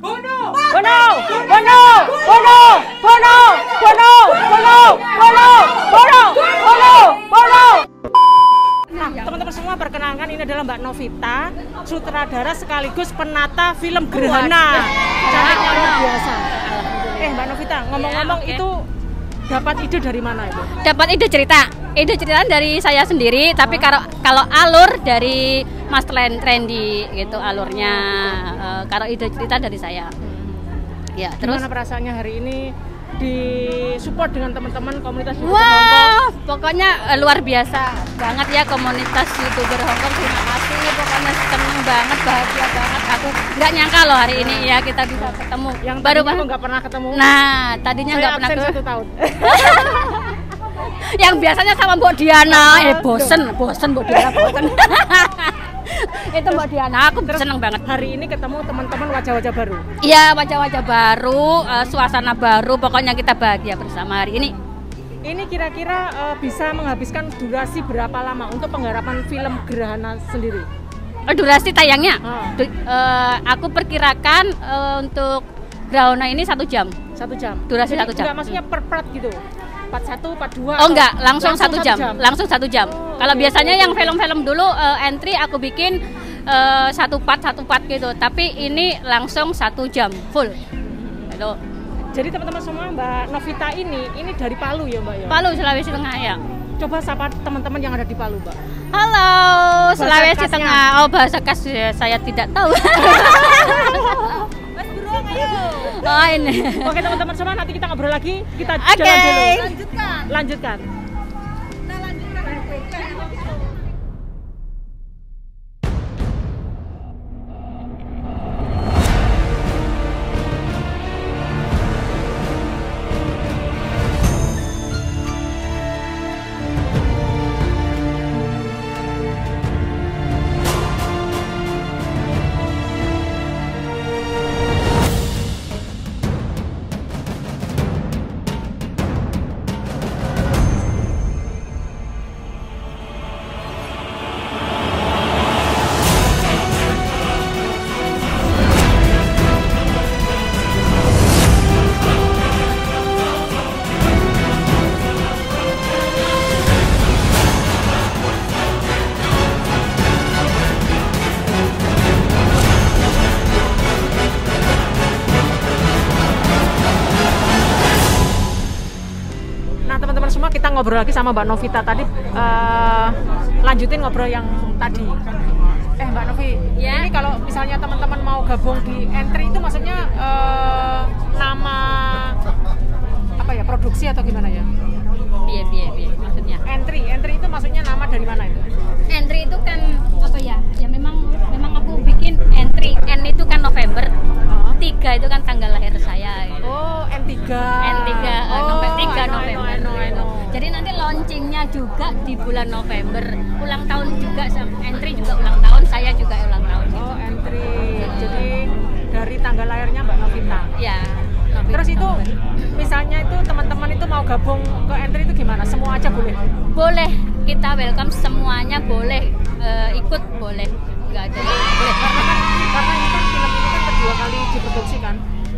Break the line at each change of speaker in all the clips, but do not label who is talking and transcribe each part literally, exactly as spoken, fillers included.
Bono, Bono, Bono, Bono, Bono, Bono, Bono, Bono, Bono, Bono, Bono. Nah, teman-teman semua perkenalkan, ini adalah Mbak Novita, sutradara sekaligus penata film Gerhana. Cantiknya luar biasa. Eh, Mbak Novita, ngomong-ngomong ya, okay. Itu dapat ide dari mana itu?
Dapat ide cerita. Ide cerita dari saya sendiri, tapi kalau kalau alur dari Mas Trendy gitu alurnya. Uh, kalau ide cerita dari saya. Ya, terus
gimana perasaannya hari ini disupport dengan teman-teman komunitas YouTuber
Wah,
Hongkong?
pokoknya uh, luar biasa banget ya komunitas YouTuber Hongkong. Terima kasih, pokoknya seneng banget, bahagia banget. Aku nggak nyangka loh hari ini ya kita bisa ketemu.
Yang
baru
aku nggak pernah ketemu.
Nah, tadinya nggak pernah
ketemu. Satu tahun.
Yang biasanya sama Mbak Diana, eh bosen, bosen Mbak Diana, bosen. Itu Mbak Diana, aku terus seneng banget.
Hari ini ketemu teman-teman wajah-wajah baru.
Iya, wajah-wajah baru, uh, suasana baru, pokoknya kita bahagia bersama hari ini.
Ini kira-kira uh, bisa menghabiskan durasi berapa lama untuk penggarapan film Gerhana sendiri?
Uh, durasi tayangnya,
hmm.
du uh, aku perkirakan uh, untuk Gerhana ini satu jam.
Satu jam.
Durasi
Jadi,
satu jam.
Enggak, maksudnya per part gitu. part satu, part dua.
Oh enggak, langsung, langsung satu jam.
jam.
Langsung satu jam.
Oh,
kalau
okay,
biasanya
okay.
yang film-film dulu uh, entry aku bikin uh, satu part satu part gitu, tapi ini langsung satu jam full. Gitu.
Jadi teman-teman semua, Mbak Novita ini ini dari Palu ya, Mbak ya?
Palu, Sulawesi Tengah ya.
Coba sapa teman-teman yang ada di Palu, Mbak.
Halo, bahasa Sulawesi khasnya. Tengah. Oh, bahasa khas ya, saya tidak tahu.
Mas Buruang, ayo.
Oh, ini.
Oke teman-teman semua, nanti kita ngobrol lagi. Kita
okay.
jalan dulu.
Lanjutkan.
Lanjutkan.
Kita lanjutkan.
Kita ngobrol lagi sama Mbak Novita tadi, uh, lanjutin ngobrol yang tadi. Eh Mbak Novi, ya. Ini kalau misalnya teman-teman mau gabung di entry itu maksudnya uh, nama apa ya, produksi atau gimana ya?
Iya, iya, iya, maksudnya.
Entry, entry itu maksudnya nama dari mana itu?
Entry itu kan apa ya? Ya memang memang aku bikin entry. N itu kan November. tiga itu kan tanggal lahir saya gitu.
Oh, N tiga.
N tiga uh,
oh,
November tiga
know,
November.
I know, I know, I know.
Jadi nanti launchingnya juga di bulan November. Ulang tahun juga, entry juga ulang tahun, saya juga ulang tahun. Gitu.
Oh, entry. Jadi dari tanggal lahirnya Mbak Novita.
Ya.
Terus itu misalnya itu teman-teman itu mau gabung ke entry itu gimana? Semua aja boleh?
Boleh, kita welcome semuanya, boleh uh, ikut, boleh. Enggak ada. Boleh.
Karena kan karena ini kan film ini kan kedua kali diproduksi kan.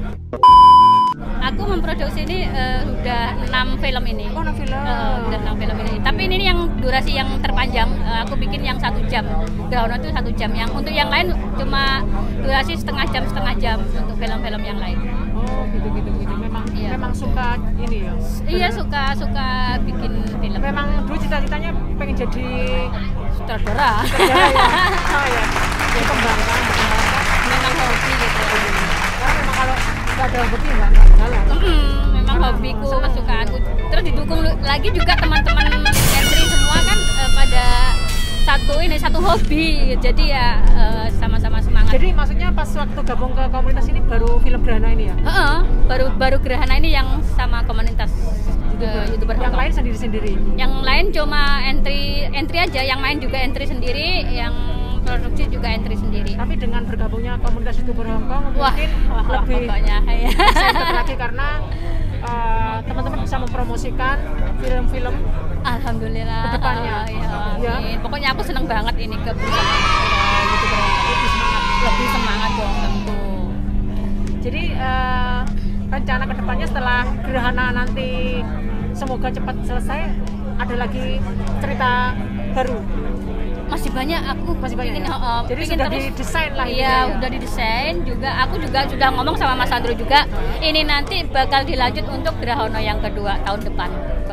Aku memproduksi ini uh, udah enam film ini.
Oh, enam film.
Uh, udah enam film ini. Tapi ini yang durasi yang terpanjang. Uh, aku bikin yang satu jam. Ground itu satu jam. Yang untuk yang lain cuma durasi setengah jam setengah jam untuk film-film yang lain.
Oh, gitu gitu gitu. Memang iya. Memang suka ini ya.
Iya, suka suka bikin film.
Memang dulu cita-citanya pengen jadi
sutradara.
Sutradara ya. Oh ya. Ya kembangkan,
memang hobi gitu.
Karena memang kalau nggak ada hobi nggak jalan.
Mm, memang hobiku, kesukaanku. Terus didukung lagi juga teman-teman entry semua kan uh, pada satu ini satu hobi. Jadi ya uh, sama-sama semangat.
Jadi maksudnya pas waktu gabung ke komunitas ini baru film Gerhana ini ya?
Uh-uh, baru baru Gerhana ini yang sama komunitas YouTuber. Uh, YouTuber
yang lain sendiri-sendiri.
Yang lain cuma entry entry aja, yang main juga entry sendiri, yang produksi juga entry sendiri.
Tapi dengan bergabungnya komunitas YouTuber Hongkong
wah,
mungkin
wah,
lebih
pokoknya ya.
lagi karena uh, teman-teman bisa mempromosikan film-film
alhamdulillah
ke depannya.
Oh, ya,
ya.
Pokoknya aku seneng banget ini ke YouTuber Hongkong. Lebih semangat, lebih semangat dong tentu.
Jadi uh, rencana kedepannya setelah gerhana nanti semoga cepat selesai, ada lagi cerita baru.
Masih banyak aku
Masih banyak
ingin,
ya?
uh,
Jadi
ingin
sudah
terus,
didesain lah
iya
ya?
udah didesain juga. Aku juga sudah ngomong sama Mas Andro juga, ini nanti bakal dilanjut untuk Grahana yang kedua tahun depan.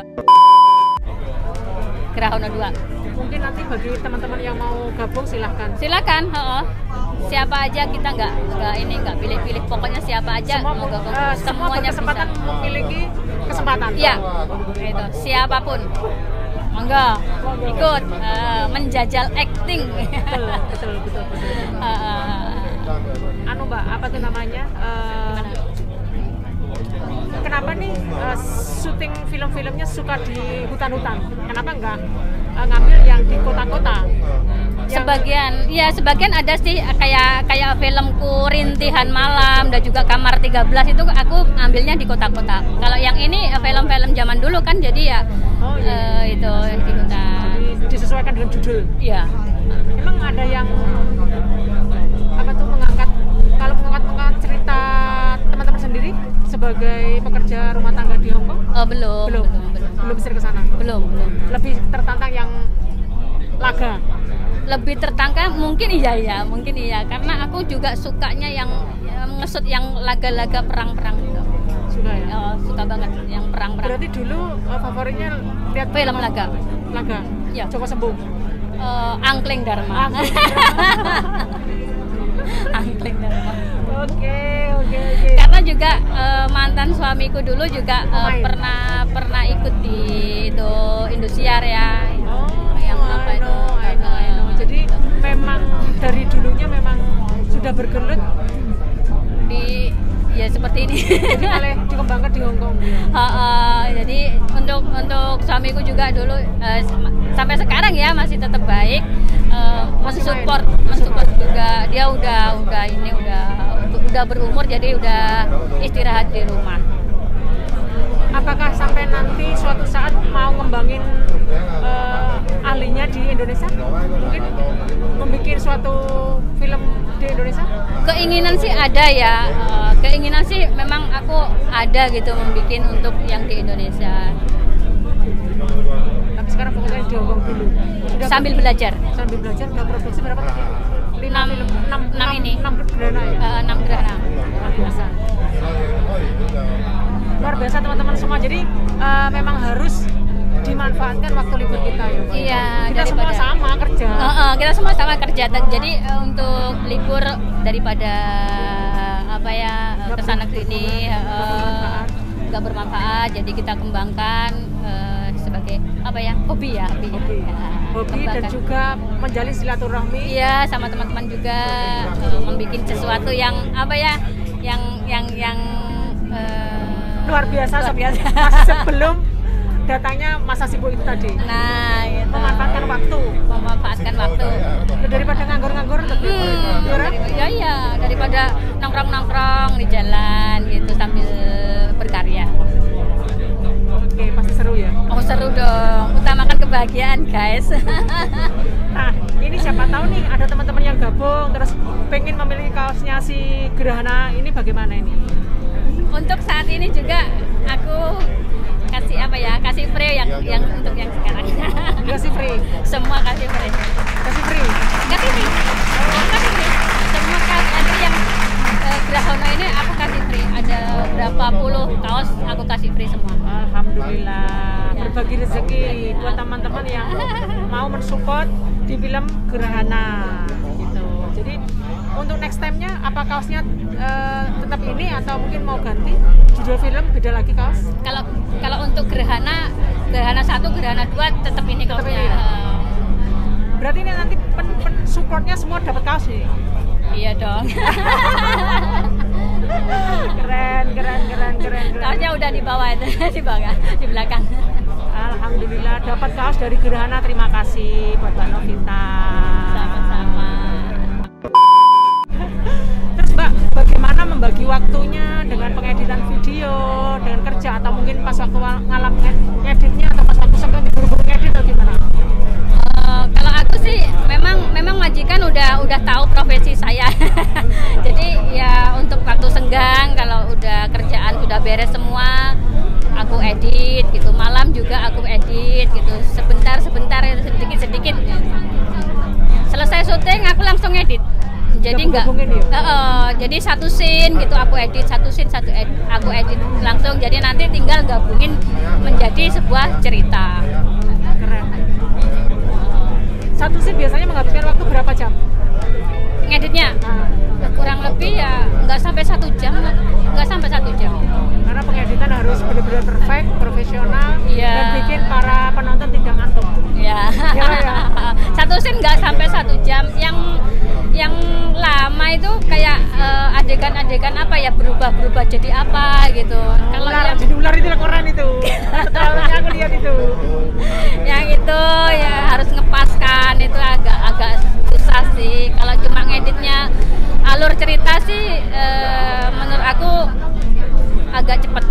Grahana dua.
Mungkin nanti bagi teman-teman yang mau gabung silahkan.
Silakan, uh, siapa aja, kita nggak nggak ini nggak pilih-pilih, pokoknya siapa aja
Semua,
mau gabung,
uh, semua berkesempatan
bisa.
memiliki kesempatan.
Iya, itu siapapun. Monggo ikut uh, menjajal acting.
Betul, betul, betul, betul.
uh,
Anu Mbak, apa tuh namanya? Uh, kenapa nih uh, syuting film-filmnya suka di hutan-hutan? Kenapa enggak uh, ngambil yang di kota-kota? Yang...
Sebagian, ya sebagian ada sih kayak kayak filmku Rintihan Malam dan juga Kamar tiga belas itu aku ambilnya di kota-kota. Kalau yang ini film-film zaman dulu kan, jadi ya
oh, iya.
uh, itu di kota.
Jadi disesuaikan dengan judul.
Iya.
Emang ada yang apa tuh mengangkat, kalau mengangkat mengangkat cerita teman-teman sendiri sebagai pekerja rumah tangga di Hong Kong?
Oh, belum,
Belum,
belum, belum,
belum bisa ke sana.
belum, belum.
Lebih tertantang yang laga.
Lebih tertangkap mungkin iya ya, mungkin iya karena aku juga sukanya yang ya, ngesut yang laga-laga perang-perang gitu.
Suka ya?
Oh, suka banget yang perang-perang.
Berarti dulu uh, favoritnya lihat
Film laga.
Laga.
Iya.
Joko Sembung.
Uh, Angkleng Dharma.
Angkleng
Angkleng Dharma.
Oke, oke, oke.
Karena juga uh, mantan suamiku dulu juga uh,
Pemain.
pernah pernah ikut di itu Indosiar ya.
Oh,
yang apa
I
itu?
know, I know, I know. Jadi memang dari dulunya memang sudah bergelut
Di ya seperti ini.
jadi boleh dikembangkan di Hong Kong.
Uh, uh, jadi untuk untuk suamiku juga dulu uh, sampai sekarang ya masih tetap baik, uh,
Masih
mensupport
main.
mensupport juga. Dia udah udah ini udah udah berumur, jadi udah istirahat di rumah.
Apakah sampai nanti suatu saat mau ngembangin uh, ahlinya di Indonesia? Mungkin membuat suatu film di Indonesia?
Keinginan sih ada ya, uh, keinginan sih memang aku ada gitu membuat untuk yang di Indonesia.
Tapi sekarang fokusnya di Hong Kong dulu. Sudah
Sambil belajar.
Sambil belajar udah produksi berapa tadi? Lima
Enam-
film, enam,
enam ini.
enam gerhana ya?
Uh, enam gerhana.
Luar biasa. Luar biasa teman-teman semua. Jadi uh, memang harus dimanfaatkan waktu libur kita ya, Pak.
Iya,
Kita semua
daripada-
sama kerja.
Uh, uh, kita semua sama kerja, jadi uh, untuk libur daripada apa ya uh, kesana sini uh, nggak bermanfaat, jadi kita kembangkan uh, sebagai apa ya hobi ya hobi,
Hobi,
ya.
Hobi dan
Kembangkan.
juga menjalin silaturahmi.
Iya, sama teman-teman juga uh, membuat sesuatu yang apa ya yang yang yang uh,
Luar biasa,
luar biasa.
Masih sebelum datangnya masa sibuk itu tadi.
Nah, gitu.
Memanfaatkan waktu.
memanfaatkan waktu.
Daripada nganggur-nganggur lebih
Hmm,
ya, Ren?
ya iya daripada nongkrong-nongkrong di jalan gitu sambil berkarya.
Oke, pasti seru ya.
Oh seru dong, utamakan kebahagiaan guys.
Nah, ini siapa tahu nih ada teman-teman yang gabung terus pengen memiliki kaosnya si Gerhana ini, bagaimana ini?
Untuk saat ini juga aku kasih apa ya, kasih free yang yang untuk yang sekarang.
Kasih free.
Semua kasih free.
Kasih free.
Kasih free. Kasih free. Semua kaos ada yang uh, Grahana ini aku kasih free. Ada berapa puluh kaos aku kasih free semua.
Alhamdulillah, berbagi rezeki buat teman-teman yang mau mensupport di film Gerhana gitu. Jadi untuk next time-nya apa kaosnya uh, tetap ini atau mungkin mau ganti judul film, beda lagi kaos?
Kalau kalau untuk Gerhana Gerhana satu, Gerhana dua tetap ini
Tetap
kaosnya.
ini ya? Berarti ini nanti pen, pen supportnya semua dapat kaos nih.
Iya dong.
Keren, keren, keren, keren, keren.
Kaosnya udah di bawah itu, di bawah, di belakang.
Alhamdulillah dapat kaos dari Gerhana. Terima kasih buat Mbak Novita.
Sama-sama.
Terus Mbak, bagaimana membagi waktunya dengan pengeditan video, dengan kerja, atau mungkin pas waktu ngalam ngeditnya atau pas waktu senggang diburu-buru ngedit atau gimana?
Uh, kalau aku sih memang memang majikan udah udah tahu profesi saya. Jadi ya untuk waktu senggang beres semua aku edit gitu, malam juga aku edit gitu, sebentar sebentar sedikit sedikit selesai syuting aku langsung edit. Jadi enggak uh, uh, jadi satu scene gitu aku edit, satu scene satu edit, aku edit langsung, jadi nanti tinggal gabungin menjadi sebuah cerita.
Keren. Satu scene biasanya menghabiskan waktu berapa jam
ngeditnya? Nah, kurang lebih ya nggak sampai satu jam lah, nggak sampai satu jam.
Karena pengeditan harus benar-benar perfect, profesional,
yeah.
dan bikin para penonton tidak ngantuk.
Ya.
Ya, ya.
Satu scene nggak sampai satu jam. Yang yang lama itu kayak uh, adegan-adegan apa ya, berubah-berubah jadi apa gitu.
Oh,
kalau
ular,
yang
jadi ular itu koran itu. Terlalu aku lihat itu.
Yang itu ya harus ngepaskan, itu agak agak susah sih. Kalau cuma ngeditnya alur cerita sih uh, menurut aku agak cepet.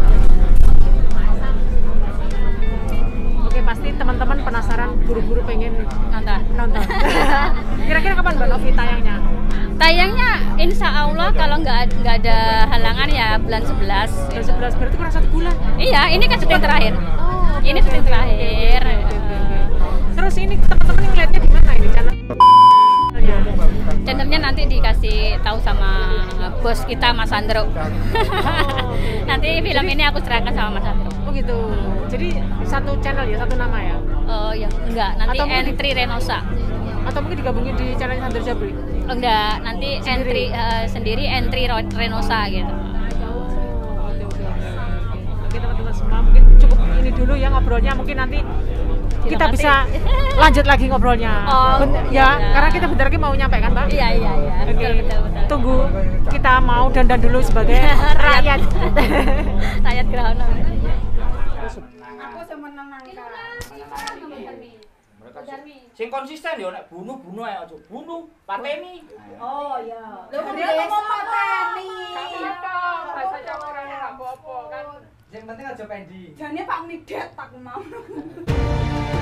Oke, pasti teman-teman penasaran, buru-buru pengen
Nonton.
nonton. Kira-kira kapan Mbak Novi tayangnya?
Tayangnya insya Allah kalau nggak nggak ada halangan ya bulan sebelas.
Bulan sebelas, berarti kurang satu bulan.
Iya, ini kan syuting terakhir.
Oh,
Ini
okay,
syuting
okay,
terakhir.
okay, okay, okay, okay. Terus ini teman-teman yang lihatnya di mana ini channel?
Channelnya nanti dikasih tahu sama bos kita Mas Sandro. Nanti film ini aku serahkan sama Mas Sandro.
Oh gitu. Jadi satu channel ya, satu nama ya?
Oh ya, enggak, nanti
Atau mungkin
entry Renosa.
Atau mungkin digabungin di channel Sandro Jabri?
Oh, enggak, nanti
Sendiri?
entry uh, sendiri entry Ro- Renosa gitu.
Oh, oke oke oke. Oke teman-teman semua, mungkin cukup ini dulu ya ngobrolnya, mungkin nanti kita
Nanti.
bisa lanjut lagi ngobrolnya.
Oh,
Ben-
iya.
ya, karena kita bentar lagi mau nyampe kan, Mbak?
Iya iya iya.
Oke,
Betul betul betul.
tunggu kita mau dandan dulu sebagai rakyat.
Rakyat Grahana.
Aku semenang nangka.
Sing konsisten yo nek bunuh-bunuh ae aja bunuh, pateni.
Oh iya.
Lho dia ngomong
pateni.
Apa? Bahasa Jawa ora apa-apa kan.
Yang penting aja pendi.
Jane Pak Midet tak mau.